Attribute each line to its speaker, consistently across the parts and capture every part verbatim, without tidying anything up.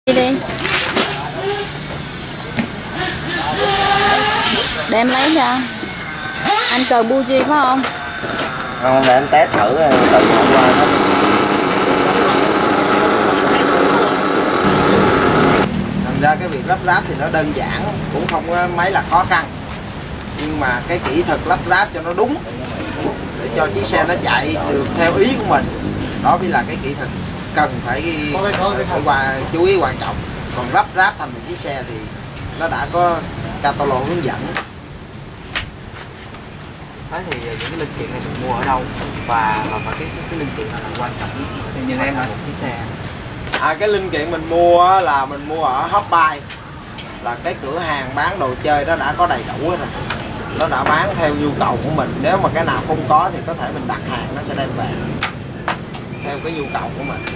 Speaker 1: Đi đi. Để em lấy cho. Anh cần buji phải không?
Speaker 2: Không, để anh test thử từ hôm qua đó. Thành ra cái việc lắp ráp thì nó đơn giản, cũng không có mấy là khó khăn. Nhưng mà cái kỹ thuật lắp ráp cho nó đúng để cho chiếc xe nó chạy được theo ý của mình, đó mới là cái kỹ thuật cần phải, phải qua chú ý quan trọng. Còn lắp ráp thành một chiếc xe thì nó đã có catalog hướng dẫn.
Speaker 3: Thế thì những cái linh kiện này mình mua ở đâu và và cái cái linh kiện nào là quan trọng thì nhìn em là một chiếc xe?
Speaker 2: À, cái linh kiện mình mua là mình mua ở Hotbuy, là cái cửa hàng bán đồ chơi đó đã có đầy đủ rồi, nó đã bán theo nhu cầu của mình. Nếu mà cái nào không có thì có thể mình đặt hàng, nó sẽ đem về theo cái nhu cầu của mình.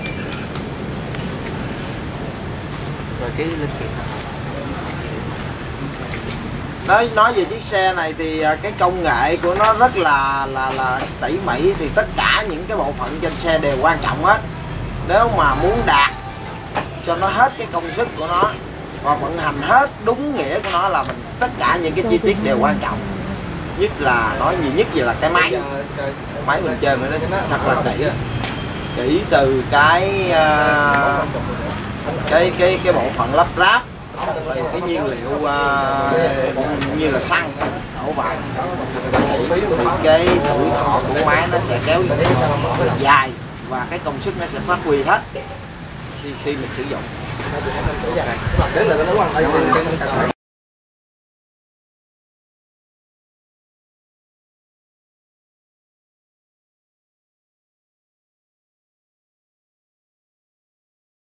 Speaker 3: Rồi cái linh kiện nào?
Speaker 2: Nói nói về chiếc xe này thì cái công nghệ của nó rất là là là tỉ mỉ, thì tất cả những cái bộ phận trên xe đều quan trọng hết. Nếu mà muốn đạt cho nó hết cái công suất của nó và vận hành hết đúng nghĩa của nó là mình tất cả những cái chi tiết đều quan trọng. Nhất là nói nhiều nhất gì là cái máy máy mình chơi mà nó thật là kỹ, kỹ từ cái uh, cái cái cái bộ phận lắp ráp, cái nhiên liệu uh, như là xăng đổ vào thì cái tuổi thọ của máy nó sẽ kéo dài và cái công suất nó sẽ phát huy hết khi khi mình sử dụng.